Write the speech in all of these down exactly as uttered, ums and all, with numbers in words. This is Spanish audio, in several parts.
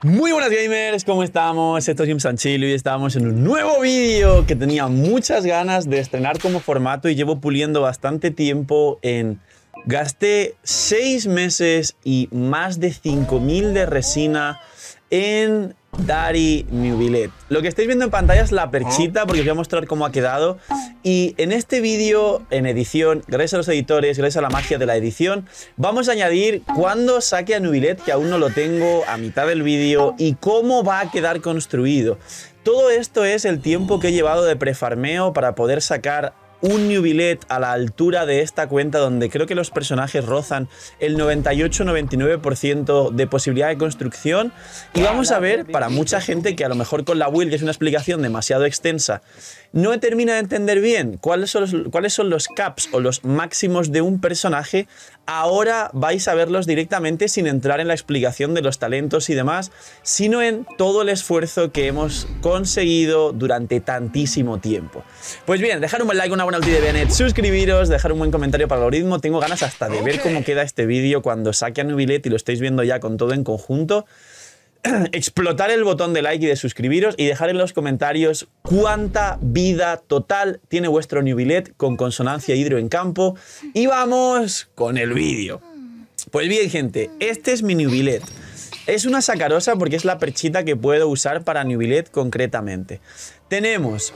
Muy buenas gamers, ¿cómo estamos? Esto es Jim Sanchilo y estamos en un nuevo vídeo que tenía muchas ganas de estrenar como formato y llevo puliendo bastante tiempo en... Gasté seis meses y más de cinco mil de resina en Dari Nubilet. Lo que estáis viendo en pantalla es la perchita porque os voy a mostrar cómo ha quedado. Y en este vídeo, en edición, gracias a los editores, gracias a la magia de la edición, vamos a añadir cuándo saque a Nubilet, que aún no lo tengo, a mitad del vídeo, y cómo va a quedar construido. Todo esto es el tiempo que he llevado de prefarmeo para poder sacar un Nubilet a la altura de esta cuenta, donde creo que los personajes rozan el noventa y ocho noventa y nueve por ciento de posibilidad de construcción. Y vamos a ver, para mucha gente que a lo mejor con la build, que es una explicación demasiado extensa, no termina de entender bien cuáles son los, cuáles son los caps o los máximos de un personaje, ahora vais a verlos directamente sin entrar en la explicación de los talentos y demás, sino en todo el esfuerzo que hemos conseguido durante tantísimo tiempo. Pues bien, dejar un buen like, una buena ulti de Bennett, suscribiros, dejar un buen comentario para el algoritmo. Tengo ganas hasta de ver cómo queda este vídeo cuando saque a Nubilet y lo estáis viendo ya con todo en conjunto. Explotar el botón de like y de suscribiros y dejar en los comentarios cuánta vida total tiene vuestro Nubilet con consonancia hidro en campo. Y vamos con el vídeo. Pues bien, gente, este es mi Nubilet. Es una sacarosa porque es la perchita que puedo usar para Nubilet concretamente. Tenemos...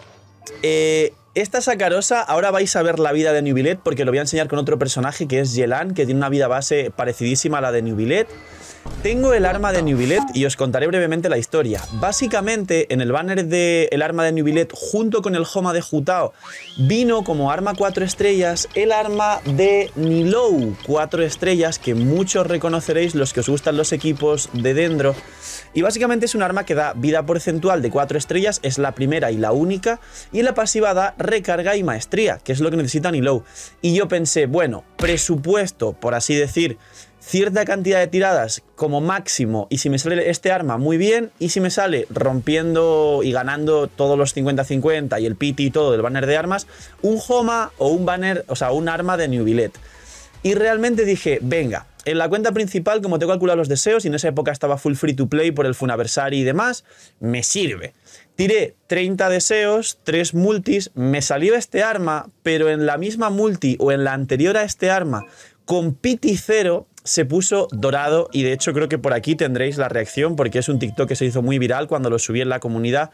Eh, esta sacarosa, ahora vais a ver la vida de Nubilet porque lo voy a enseñar con otro personaje que es Yelan, que tiene una vida base parecidísima a la de Nubilet. Tengo el arma de Nubilet y os contaré brevemente la historia. Básicamente, en el banner del arma de Nubilet, junto con el Homa de Jutao, vino como arma cuatro estrellas el arma de Nilou cuatro estrellas, que muchos reconoceréis los que os gustan los equipos de Dendro. Y básicamente es un arma que da vida porcentual de cuatro estrellas, es la primera y la única, y en la pasiva da recarga y maestría, que es lo que necesita Nilou. Y yo pensé, bueno, presupuesto, por así decir, cierta cantidad de tiradas como máximo, y si me sale este arma muy bien, y si me sale rompiendo y ganando todos los cincuenta cincuenta y el pity y todo del banner de armas, un Homa o un banner, o sea, un arma de Nubilet. Y realmente dije, venga, en la cuenta principal, como tengo calculado los deseos, y en esa época estaba full free to play por el Funaversary y demás, me sirve. Tiré treinta deseos, tres multis, me salió este arma, pero en la misma multi o en la anterior a este arma, con pity cero, se puso dorado, y de hecho creo que por aquí tendréis la reacción porque es un TikTok que se hizo muy viral cuando lo subí en la comunidad.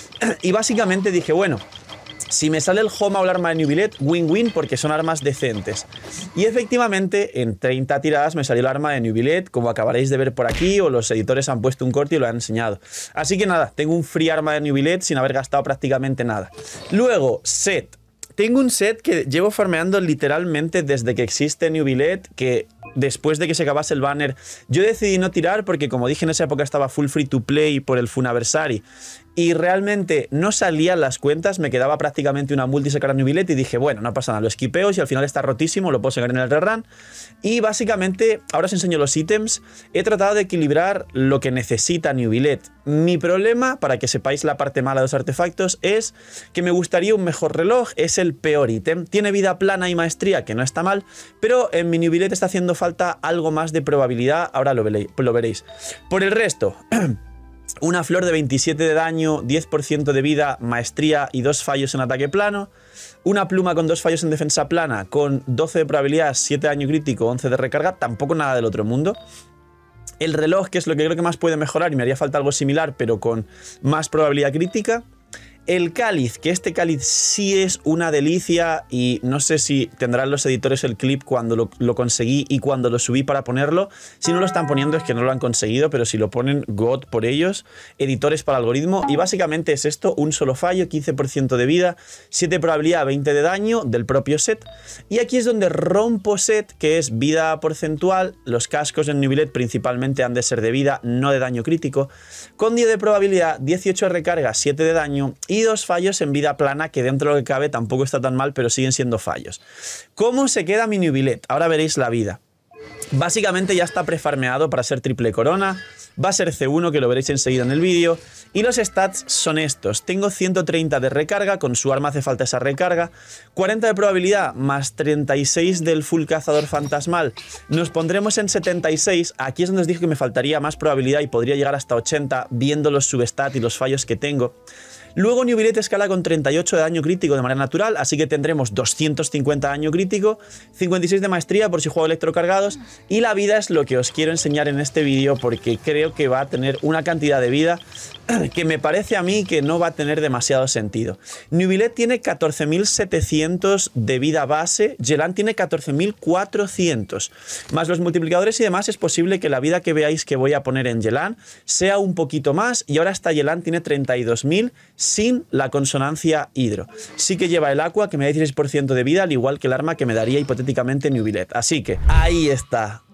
Y básicamente dije, bueno, si me sale el Homa o el arma de Nubilet, win-win porque son armas decentes. Y efectivamente, en treinta tiradas me salió el arma de Nubilet, como acabaréis de ver por aquí, o los editores han puesto un corte y lo han enseñado. Así que nada, tengo un free arma de Nubilet sin haber gastado prácticamente nada. Luego, set. Tengo un set que llevo farmeando literalmente desde que existe Nubilet, que después de que se acabase el banner, yo decidí no tirar porque, como dije, en esa época estaba full free to play por el Funaversary y realmente no salían las cuentas, me quedaba prácticamente una multi sacar a Nubilet y dije, bueno, no pasa nada, lo esquipeo y al final está rotísimo, lo puedo sacar en el rerun. Y básicamente, ahora os enseño los ítems, he tratado de equilibrar lo que necesita Nubilet. Mi problema, para que sepáis la parte mala de los artefactos, es que me gustaría un mejor reloj, es el peor ítem. Tiene vida plana y maestría, que no está mal, pero en mi Nubilet está haciendo falta algo más de probabilidad, ahora lo veréis. Lo veréis. Por el resto... Una flor de veintisiete de daño, diez por ciento de vida, maestría y dos fallos en ataque plano. Una pluma con dos fallos en defensa plana, con doce de probabilidad, siete de daño crítico, once de recarga. Tampoco nada del otro mundo. El reloj, que es lo que creo que más puede mejorar y me haría falta algo similar, pero con más probabilidad crítica. El cáliz, que este cáliz sí es una delicia y no sé si tendrán los editores el clip cuando lo, lo conseguí y cuando lo subí para ponerlo. Si no lo están poniendo es que no lo han conseguido, pero si lo ponen, God por ellos. Editores para algoritmo, y básicamente es esto, un solo fallo, quince por ciento de vida, siete de probabilidad, veinte de daño del propio set. Y aquí es donde rompo set, que es vida porcentual. Los cascos en Nubilet principalmente han de ser de vida, no de daño crítico. Con diez de probabilidad, dieciocho de recarga, siete de daño y dos fallos en vida plana, que dentro de lo que cabe tampoco está tan mal, pero siguen siendo fallos. ¿Cómo se queda mi Nubilet? Ahora veréis la vida. Básicamente ya está prefarmeado para ser triple corona. Va a ser C uno, que lo veréis enseguida en el vídeo. Y los stats son estos. Tengo ciento treinta de recarga, con su arma hace falta esa recarga. cuarenta de probabilidad, más treinta y seis del full cazador fantasmal. Nos pondremos en setenta y seis. Aquí es donde os dije que me faltaría más probabilidad y podría llegar hasta ochenta, viendo los substats y los fallos que tengo. Luego Neuvillette escala con treinta y ocho de daño crítico de manera natural, así que tendremos doscientos cincuenta de daño crítico, cincuenta y seis de maestría por si juego electrocargados, y la vida es lo que os quiero enseñar en este vídeo porque creo que va a tener una cantidad de vida que me parece a mí que no va a tener demasiado sentido. Neuvillette tiene catorce mil setecientos de vida base, Yelan tiene catorce mil cuatrocientos. Más los multiplicadores y demás, es posible que la vida que veáis que voy a poner en Yelan sea un poquito más, y ahora esta Yelan tiene treinta y dos mil sin la consonancia hidro. Sí que lleva el aqua, que me da dieciséis por ciento de vida, al igual que el arma que me daría hipotéticamente Neuvillette. Así que ahí está.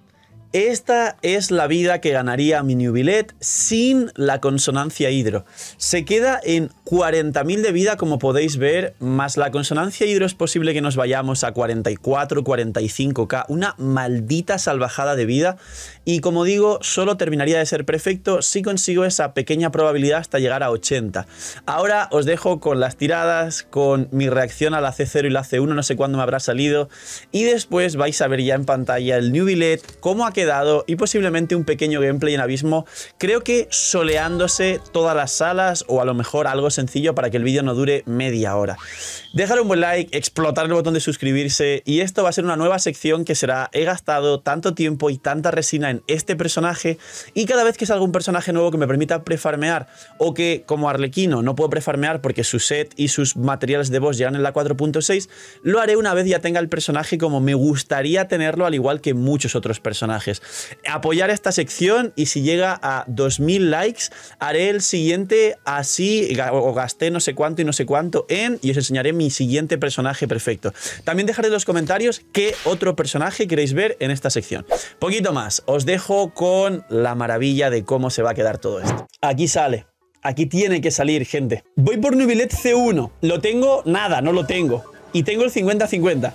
Esta es la vida que ganaría mi Neuvillette sin la consonancia hidro. Se queda en cuarenta mil de vida, como podéis ver, más la consonancia hidro es posible que nos vayamos a cuarenta y cuatro, cuarenta y cinco K. Una maldita salvajada de vida. Y como digo, solo terminaría de ser perfecto si consigo esa pequeña probabilidad hasta llegar a ochenta. Ahora os dejo con las tiradas, con mi reacción a la C cero y la C uno, no sé cuándo me habrá salido. Y después vais a ver ya en pantalla el Neuvillette, cómo ha quedado y posiblemente un pequeño gameplay en Abismo, creo que soleándose todas las salas, o a lo mejor algo sencillo para que el vídeo no dure media hora. Dejar un buen like, explotar el botón de suscribirse, y esto va a ser una nueva sección que será: he gastado tanto tiempo y tanta resina en este personaje, y cada vez que salga un personaje nuevo que me permita prefarmear, o que como Arlequino no puedo prefarmear porque su set y sus materiales de boss llegan en la cuatro punto seis, lo haré una vez ya tenga el personaje como me gustaría tenerlo, al igual que muchos otros personajes. Apoyar esta sección, y si llega a dos mil likes haré el siguiente así, o gasté no sé cuánto y no sé cuánto en, y os enseñaré mi siguiente personaje perfecto. También dejaré en los comentarios qué otro personaje queréis ver en esta sección. Poquito más, os dejo con la maravilla de cómo se va a quedar todo esto. Aquí sale. Aquí tiene que salir, gente. Voy por Neuvillette C uno. ¿Lo tengo? Nada, no lo tengo. Y tengo el cincuenta cincuenta.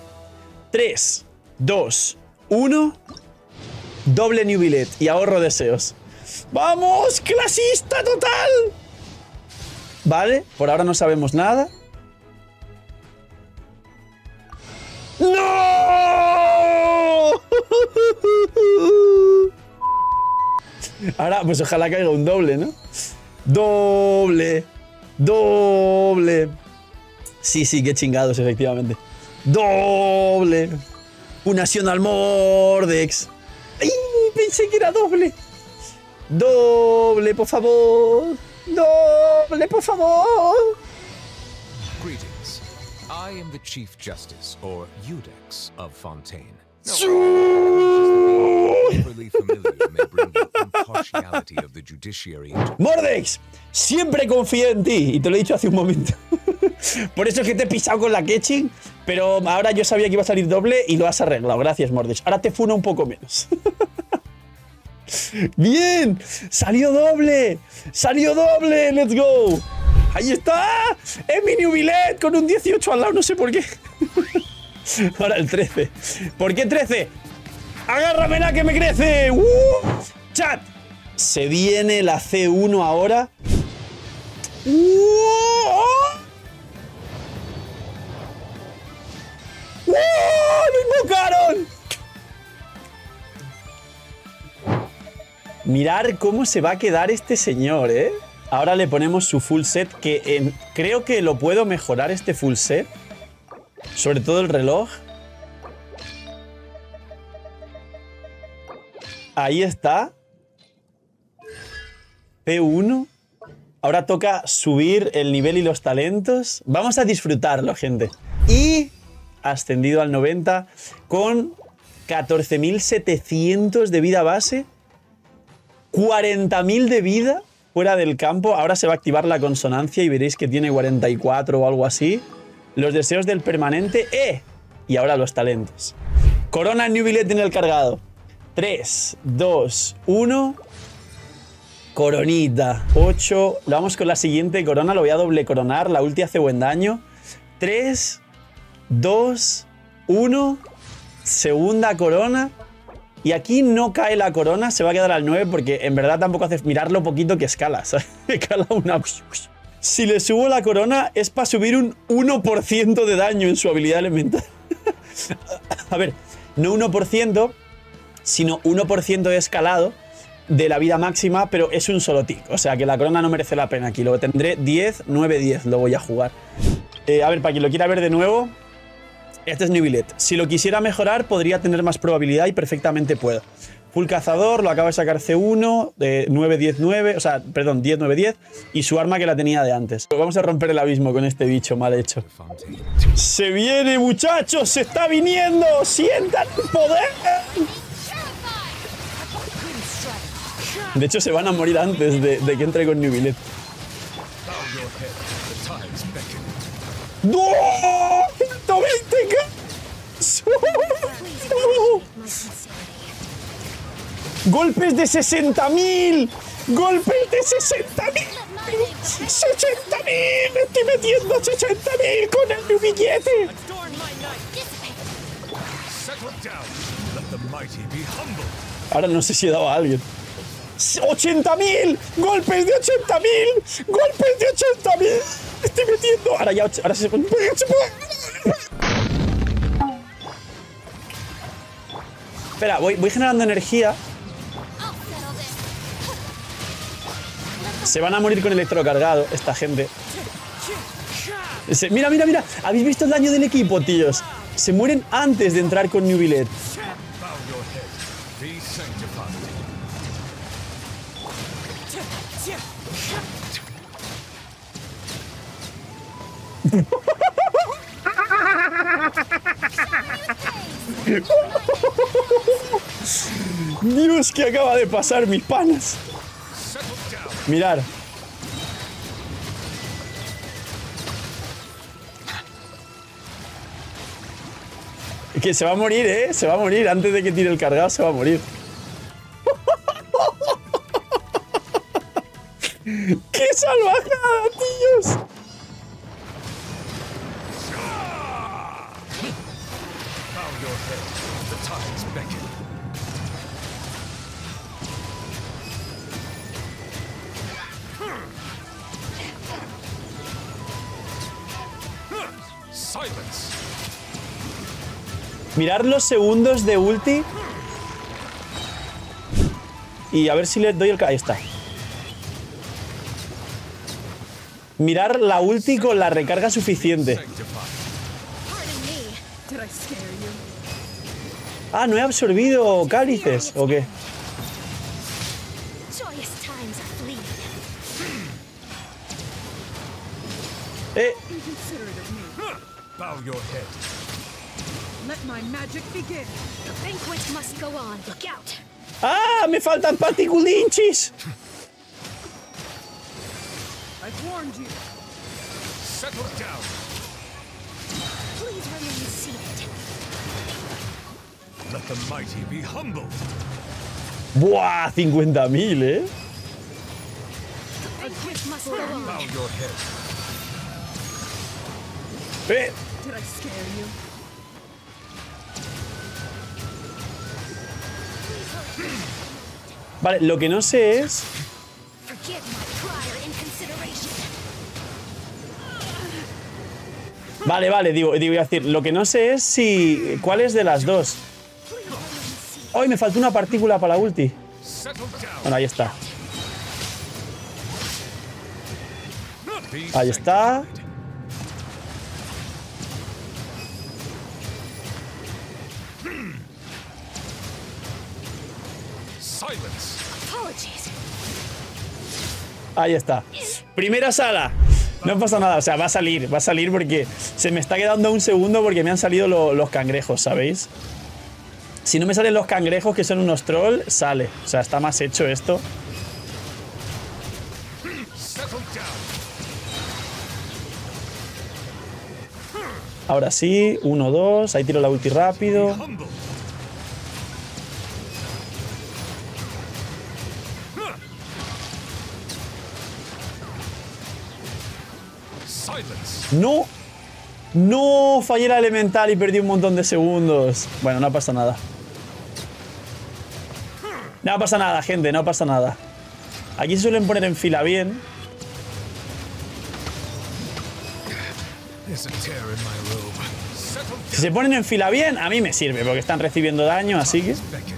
tres, dos, uno... Doble Neuvillette y ahorro deseos. ¡Vamos! ¡Clasista total! Vale, por ahora no sabemos nada. ¡No! Ahora, pues ojalá caiga un doble, ¿no? Doble. Doble. Sí, sí, qué chingados, efectivamente. Doble. Un National Mordex. ¡Ay! Pensé que era doble. Doble, por favor. Doble, por favor. Greetings. I am the Chief Justice, or Eudex, of Fontaine. Mordex, siempre confío en ti. Y te lo he dicho hace un momento. Por eso es que te he pisado con la Ketching. Pero ahora yo sabía que iba a salir doble y lo has arreglado. Gracias, Mordex. Ahora te funo un poco menos. ¡Bien! ¡Salió doble! ¡Salió doble! ¡Let's go! ¡Ahí está! ¡Es mi Neuvillette con un dieciocho al lado! No sé por qué. Ahora el trece. ¿Por qué trece? ¡Agárramela que me crece! ¡Uh! ¡Chat! Se viene la C uno ahora. ¡Uh! ¡Uh! ¡Lo invocaron! Mirar cómo se va a quedar este señor, ¿eh? Ahora le ponemos su full set, que en, creo que lo puedo mejorar este full set. Sobre todo el reloj. Ahí está. P uno. Ahora toca subir el nivel y los talentos. Vamos a disfrutarlo, gente. Y ascendido al noventa con catorce mil setecientos de vida base. cuarenta mil de vida fuera del campo. Ahora se va a activar la consonancia y veréis que tiene cuarenta y cuatro o algo así. Los deseos del permanente. ¡Eh! Y ahora los talentos. Corona Neuvillette en el cargado. tres, dos, uno. Coronita. ocho. Vamos con la siguiente corona. Lo voy a doble coronar. La ulti hace buen daño. tres, dos, uno. Segunda corona. Y aquí no cae la corona, se va a quedar al nueve porque en verdad tampoco hace mirar lo poquito que escala, ¿sabes? Escala una... Si le subo la corona es para subir un uno por ciento de daño en su habilidad elemental. A ver, no uno por ciento, sino uno por ciento de escalado de la vida máxima, pero es un solo tick. O sea que la corona no merece la pena aquí. Luego tendré diez, nueve, diez. Lo voy a jugar. Eh, a ver, para quien lo quiera ver de nuevo, este es Nubilet. Si lo quisiera mejorar, podría tener más probabilidad y perfectamente puedo. Full cazador, lo acaba de sacar C uno, de nueve, diez, nueve, o sea, perdón, diez, nueve, diez, y su arma que la tenía de antes. Vamos a romper el abismo con este bicho mal hecho. ¡Se viene, muchachos! ¡Se está viniendo! ¡Sientan el poder! De hecho, se van a morir antes de, de que entre con Nubilet. ¡No! ¡ciento veinte K! ¡Golpes de sesenta mil! ¡Golpes de sesenta mil! ¡sesenta mil! ¡Me estoy metiendo sesenta mil con el billete! Ahora no sé si he dado a alguien. ¡ochenta mil! ¡Golpes de ochenta mil! ¡Golpes de ochenta mil! ¡Me estoy metiendo! Ahora ya... Ahora se... Espera, voy, voy generando energía. Se van a morir con electrocargado esta gente. Se, mira, mira, mira. ¿Habéis visto el daño del equipo, tíos? Se mueren antes de entrar con Nubilet. Dios, ¿qué acaba de pasar, mis panas? Mirar. Que se va a morir, ¿eh? Se va a morir. Antes de que tire el cargado, se va a morir. ¡Qué salvajada, tíos! Mirar los segundos de ulti. Y a ver si le doy el... Ahí está. Mirar la ulti con la recarga suficiente. Ah, ¿no he absorbido cálices o qué? Eh. ¡Ah! ¡Me faltan particulinchis! ¡Buah! cincuenta mil, ¿eh? ¡Eh! Vale, lo que no sé es... Vale, vale, digo, digo, iba a decir, lo que no sé es si... ¿Cuál es de las dos? ¡Ay, me faltó una partícula para la ulti! Bueno, ahí está. Ahí está. Ahí está. Primera sala. No pasa nada, o sea, va a salir, va a salir porque se me está quedando un segundo porque me han salido lo, los cangrejos, ¿sabéis? Si no me salen los cangrejos, que son unos trolls, sale. O sea, está más hecho esto. Ahora sí, uno, dos, ahí tiro la ulti rápido. ¡No! ¡No! Fallé la elemental y perdí un montón de segundos. Bueno, no pasa nada. No pasa nada, gente, no pasa nada. Aquí se suelen poner en fila bien. Si se ponen en fila bien, a mí me sirve, porque están recibiendo daño, así que...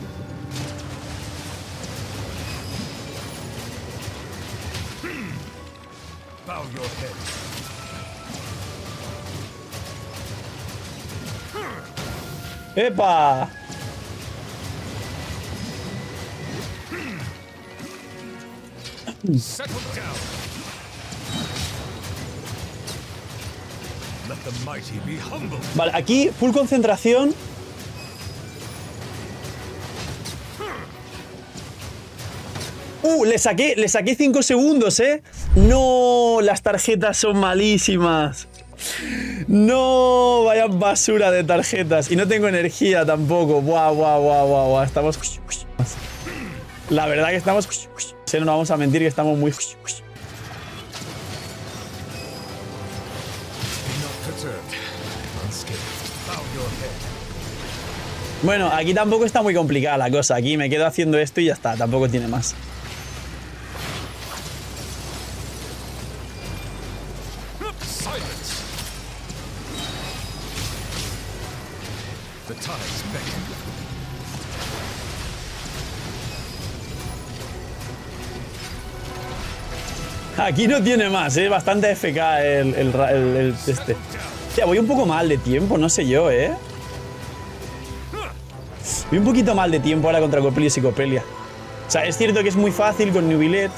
¡Epa! Vale, aquí full concentración. Uh, le saqué, le saqué cinco segundos, ¿eh? No, las tarjetas son malísimas. No, vaya basura de tarjetas. Y no tengo energía tampoco. Buah, buah, buah, buah, buah. Estamos... La verdad que estamos... No nos vamos a mentir que estamos muy... Bueno, aquí tampoco está muy complicada la cosa. Aquí me quedo haciendo esto y ya está. Tampoco tiene más. Aquí no tiene más, ¿eh? Bastante F K el, el, el, el este. Hostia, voy un poco mal de tiempo, no sé yo, ¿eh? Voy un poquito mal de tiempo ahora contra Coppelius y Coppelia. O sea, es cierto que es muy fácil con Nubilet.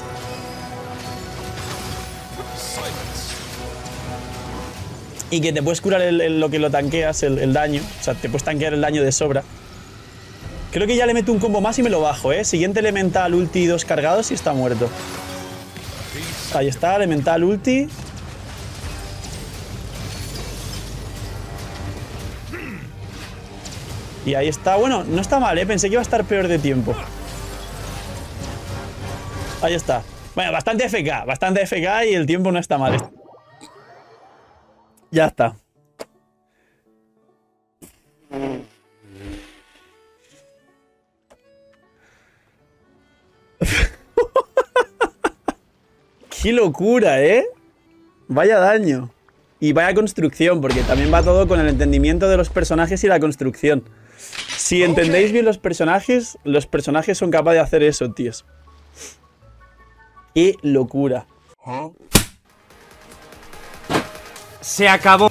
Y que te puedes curar el, el, lo que lo tanqueas, el, el daño. O sea, te puedes tanquear el daño de sobra. Creo que ya le meto un combo más y me lo bajo, ¿eh? Siguiente elemental, ulti, dos cargados y está muerto. Ahí está, elemental, ulti. Y ahí está. Bueno, no está mal, ¿eh? Pensé que iba a estar peor de tiempo. Ahí está. Bueno, bastante F K. Bastante F K y el tiempo no está mal. Ya está. ¡Qué locura, eh! Vaya daño. Y vaya construcción, porque también va todo con el entendimiento de los personajes y la construcción. Si entendéis bien los personajes, los personajes son capaces de hacer eso, tíos. ¡Qué locura! Se acabó.